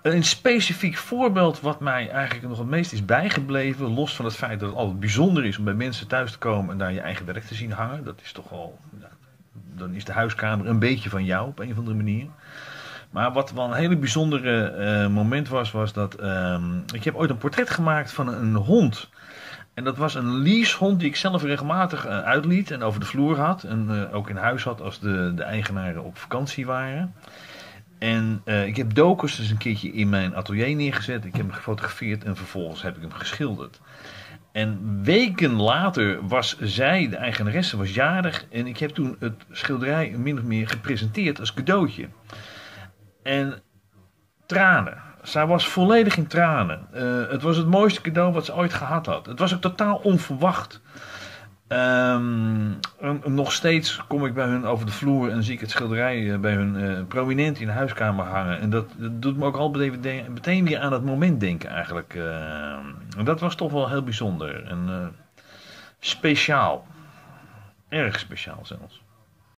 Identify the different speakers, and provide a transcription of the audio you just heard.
Speaker 1: Een specifiek voorbeeld wat mij eigenlijk nog het meest is bijgebleven, los van het feit dat het altijd bijzonder is om bij mensen thuis te komen en daar je eigen werk te zien hangen. Dat is toch al, ja, dan is de huiskamer een beetje van jou op een of andere manier. Maar wat wel een hele bijzondere moment was dat ik heb ooit een portret gemaakt van een hond. En dat was een leashond die ik zelf regelmatig uitliet en over de vloer had. En ook in huis had als de eigenaren op vakantie waren. En ik heb Docus dus een keertje in mijn atelier neergezet. Ik heb hem gefotografeerd en vervolgens heb ik hem geschilderd. En weken later was zij, de eigenaresse, was jarig. En ik heb toen het schilderij min of meer gepresenteerd als cadeautje. En tranen. Zij was volledig in tranen. Het was het mooiste cadeau wat ze ooit gehad had. Het was ook totaal onverwacht. Nog steeds kom ik bij hun over de vloer en zie ik het schilderij bij hun prominent in de huiskamer hangen. En dat doet me ook al meteen weer aan dat moment denken eigenlijk. En dat was toch wel heel bijzonder en speciaal. Erg speciaal zelfs.